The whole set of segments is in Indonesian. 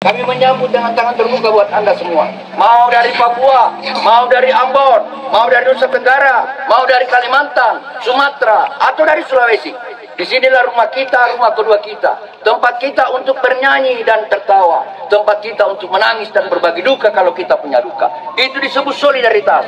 Kami menyambut dengan tangan terbuka buat Anda semua. Mau dari Papua, mau dari Ambon, mau dari Nusa Tenggara, mau dari Kalimantan, Sumatera, atau dari Sulawesi. Disinilah rumah kita, rumah kedua kita. Tempat kita untuk bernyanyi dan tertawa. Tempat kita untuk menangis dan berbagi duka kalau kita punya duka. Itu disebut solidaritas.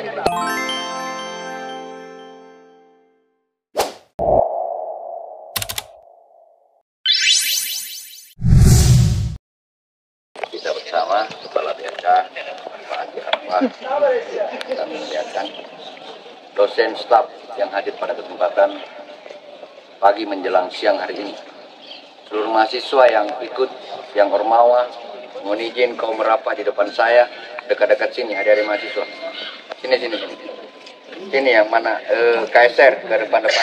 Kita bersama Kepala BNK Pak Andi Arfan dan menyiapkan dosen staf yang hadir pada kesempatan pagi menjelang siang hari ini. Seluruh mahasiswa yang ikut, yang ormawa, mohon izin kau merapat di depan saya, dekat-dekat sini, ada mahasiswa. Sini. Sini yang mana KSR ke depan-depan.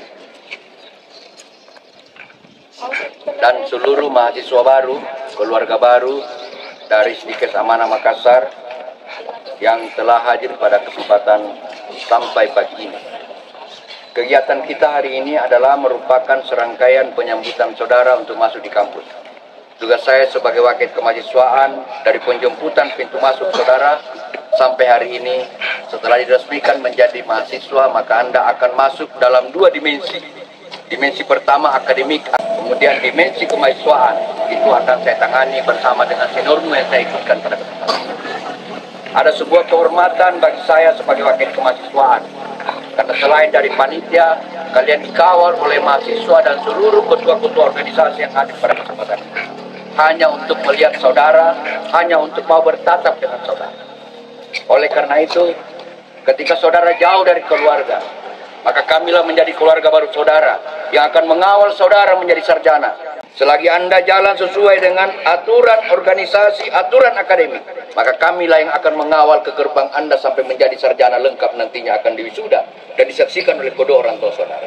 Dan seluruh mahasiswa baru, keluarga baru dari Sidikes Amanah Makassar yang telah hadir pada kesempatan sampai pagi ini. Kegiatan kita hari ini adalah merupakan serangkaian penyambutan saudara untuk masuk di kampus. Tugas saya sebagai wakil kemahasiswaan dari penjemputan pintu masuk saudara sampai hari ini, setelah diresmikan menjadi mahasiswa, maka Anda akan masuk dalam dua dimensi. Dimensi pertama akademik, kemudian dimensi kemahasiswaan. Itu akan saya tangani bersama dengan seniormu yang saya ikutkan pada kesempatan. Ada sebuah kehormatan bagi saya sebagai wakil kemahasiswaan. Karena selain dari panitia, kalian dikawal oleh mahasiswa dan seluruh ketua-ketua organisasi yang hadir pada kesempatan ini. Hanya untuk melihat saudara, hanya untuk mau bertatap dengan saudara. Oleh karena itu, ketika saudara jauh dari keluarga, maka kamilah menjadi keluarga baru saudara yang akan mengawal saudara menjadi sarjana. Selagi Anda jalan sesuai dengan aturan organisasi, aturan akademik, maka kamilah yang akan mengawal ke gerbang Anda sampai menjadi sarjana lengkap nantinya akan diwisuda dan disaksikan oleh kedua orang tua saudara.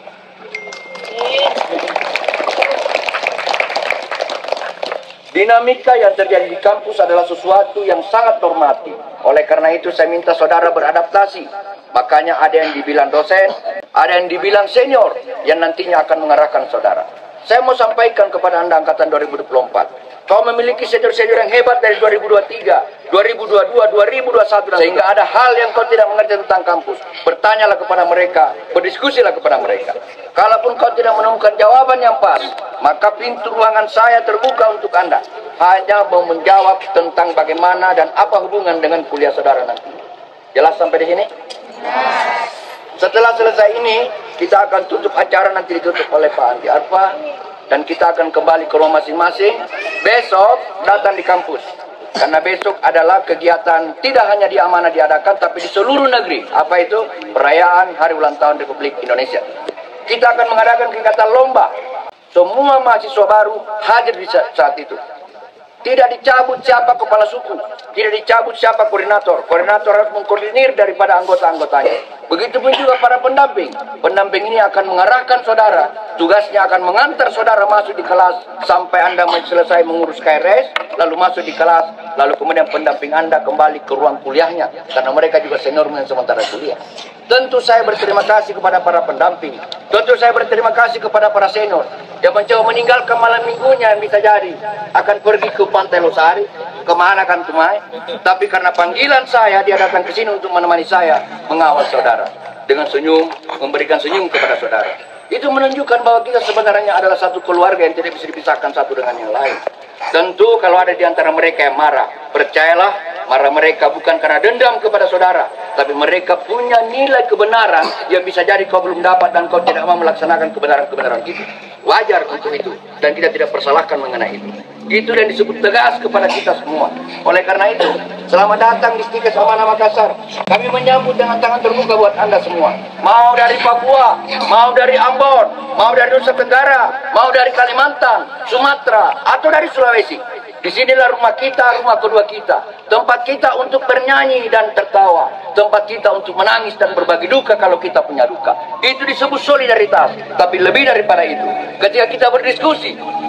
Dinamika yang terjadi di kampus adalah sesuatu yang sangat normatif. Oleh karena itu saya minta saudara beradaptasi. Makanya ada yang dibilang dosen, ada yang dibilang senior yang nantinya akan mengarahkan saudara. Saya mau sampaikan kepada Anda angkatan 2024. Kau memiliki senior-senior yang hebat dari 2023, 2022, 2021. Sehingga ada hal yang kau tidak mengerti tentang kampus. Bertanyalah kepada mereka, berdiskusilah kepada mereka. Kalaupun kau tidak menemukan jawaban yang pas, maka pintu ruangan saya terbuka untuk Anda. Hanya mau menjawab tentang bagaimana dan apa hubungan dengan kuliah saudara nanti. Jelas sampai di sini? Setelah selesai ini, kita akan tutup acara, nanti ditutup oleh Pak Andi Arfan, dan kita akan kembali ke rumah masing-masing. Besok datang di kampus, karena besok adalah kegiatan tidak hanya di Amanah diadakan, tapi di seluruh negeri. Apa itu? Perayaan Hari Ulang Tahun Republik Indonesia. Kita akan mengadakan kegiatan lomba. Semua mahasiswa baru hadir di saat itu. Tidak dicabut siapa kepala suku, tidak dicabut siapa koordinator. Koordinator harus mengkoordinir daripada anggota-anggotanya. Begitupun juga para pendamping. Pendamping ini akan mengarahkan saudara. Tugasnya akan mengantar saudara masuk di kelas sampai Anda selesai mengurus KRS, lalu masuk di kelas, lalu kemudian pendamping Anda kembali ke ruang kuliahnya. Karena mereka juga senior yang sementara kuliah. Tentu saya berterima kasih kepada para pendamping. Tentu saya berterima kasih kepada para senior yang mencoba meninggalkan malam minggunya yang bisa jadi akan pergi ke Pantai Losari, kemana kan Tumai. Tapi karena panggilan saya, dia datang ke sini untuk menemani saya mengawal saudara dengan senyum, memberikan senyum kepada saudara. Itu menunjukkan bahwa kita sebenarnya adalah satu keluarga yang tidak bisa dipisahkan satu dengan yang lain. Tentu kalau ada di antara mereka yang marah, percayalah, marah mereka bukan karena dendam kepada saudara, tapi mereka punya nilai kebenaran yang bisa jadi kau belum dapat dan kau tidak mau melaksanakan kebenaran-kebenaran itu. Wajar untuk itu, dan kita tidak persalahkan mengenai itu. Itu yang disebut tegas kepada kita semua. Oleh karena itu, selamat datang di Sidikes Amanah Makassar. Kami menyambut dengan tangan terbuka buat Anda semua. Mau dari Papua, mau dari Ambon, mau dari Nusa Tenggara, mau dari Kalimantan, Sumatera, atau dari Sulawesi. Disinilah rumah kita, rumah kedua kita. Tempat kita untuk bernyanyi dan tertawa. Tempat kita untuk menangis dan berbagi duka kalau kita punya duka. Itu disebut solidaritas. Tapi lebih daripada itu, ketika kita berdiskusi,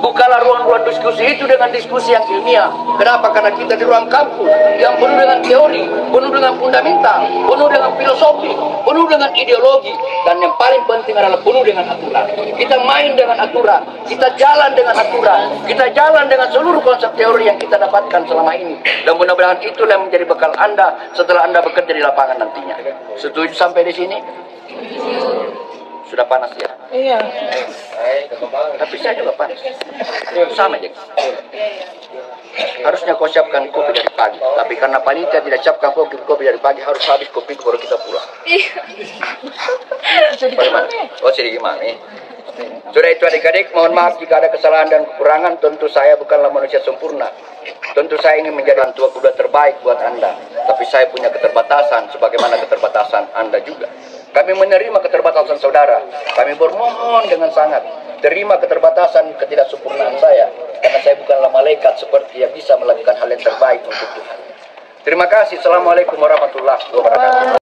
Bukalah ruang-ruang diskusi itu dengan diskusi yang ilmiah. Kenapa? Karena kita di ruang kampus yang penuh dengan teori, penuh dengan fundamental, penuh dengan filosofi, penuh dengan ideologi, dan yang paling penting adalah penuh dengan aturan. Kita main dengan aturan, kita jalan dengan aturan, kita jalan dengan seluruh konsep teori yang kita dapatkan selama ini. Dan mudah-mudahan itulah yang menjadi bekal Anda setelah Anda bekerja di lapangan nantinya. Setuju sampai di sini? Sudah panas ya? Iya. Tapi saya juga panas. Sama aja. Harusnya kau siapkan kopi dari pagi. Tapi karena panitia tidak siapkan kopi dari pagi, harus habis kopi baru kita pulang. Bagaimana? Oh, sedikit gimana? Sudah itu adik-adik, mohon maaf jika ada kesalahan dan kekurangan. Tentu saya bukanlah manusia sempurna. Tentu saya ingin menjadi orang tua kuda terbaik buat Anda. Tapi saya punya keterbatasan, sebagaimana keterbatasan Anda juga. Kami menerima keterbatasan saudara. Kami bermohon dengan sangat. Terima keterbatasan ketidaksempurnaan saya. Karena saya bukanlah malaikat seperti yang bisa melakukan hal yang terbaik untuk Tuhan. Terima kasih. Assalamualaikum warahmatullahi wabarakatuh.